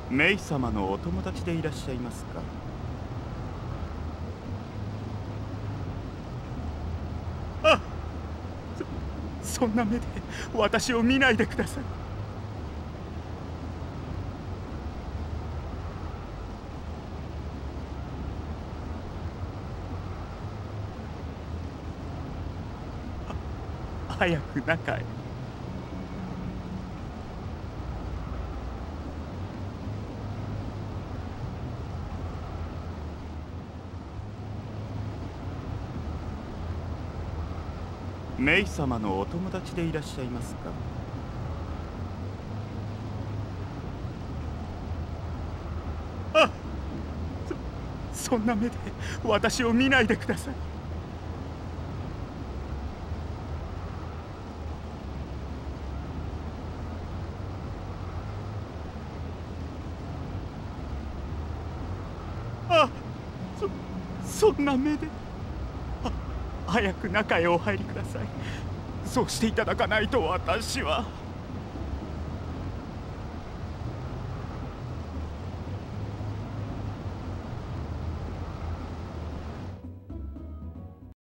メイ様のお友達でいらっしゃいますか？あ、そんな目で私を見ないでください。早く中へ。メイ様のお友達でいらっしゃいますか？あ、そんな目で私を見ないでください。あ、そんな目で。早く中へお入りください。そうしていただかないと私は。